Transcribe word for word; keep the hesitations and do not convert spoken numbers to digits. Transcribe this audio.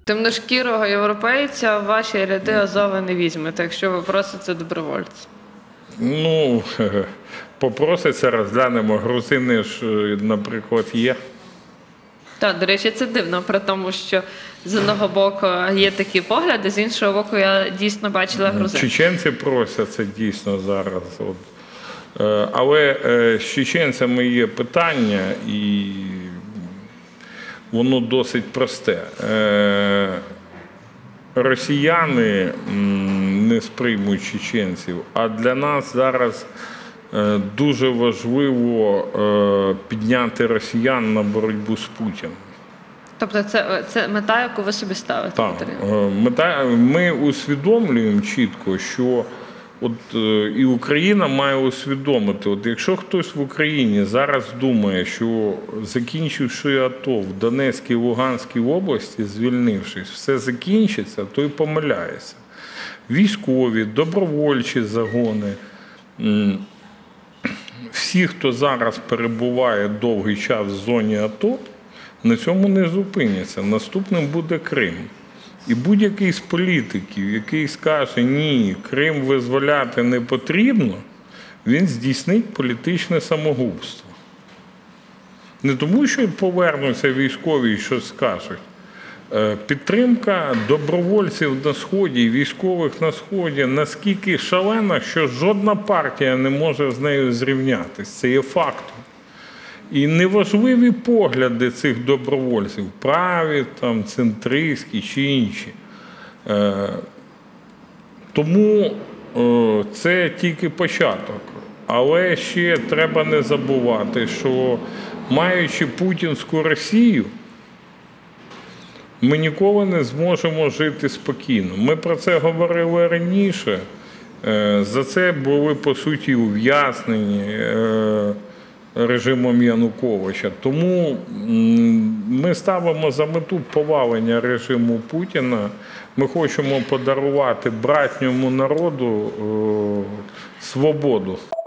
Темношкірого європейця в ваші ряди Азова не візьмете, якщо ви просите добровольця. Ну, попроситься, розглянемо. Грузини ж, наприклад, є. Так, до речі, це дивно, при тому, що з одного боку є такі погляди, з іншого боку я дійсно бачила грузин. Чеченці просяться дійсно зараз. От. Але з чеченцями є питання, і воно досить просте. Росіяни не сприймуть чеченців, а для нас зараз дуже важливо підняти росіян на боротьбу з Путіним. Тобто це, це мета, яку ви собі ставите? Так, мета, ми усвідомлюємо чітко, що от і Україна має усвідомити, от якщо хтось в Україні зараз думає, що закінчивши АТО в Донецькій, Луганській області, звільнившись, все закінчиться, то й помиляється. Військові, добровольчі загони, всі, хто зараз перебуває довгий час в зоні АТО, на цьому не зупиняться. Наступним буде Крим. І будь-який з політиків, який скаже, ні, Крим визволяти не потрібно, він здійснить політичне самогубство. Не тому, що повернуться військові і щось скажуть. Підтримка добровольців на Сході і військових на Сході наскільки шалена, що жодна партія не може з нею зрівнятися. Це є фактом. І неважливі погляди цих добровольців, праві, там, центристські чи інші. Тому це тільки початок. Але ще треба не забувати, що маючи путінську Росію, ми ніколи не зможемо жити спокійно. Ми про це говорили раніше. За це були, по суті, ув'язнені режимом Януковича. Тому ми ставимо за мету повалення режиму Путіна. Ми хочемо подарувати братньому народу свободу.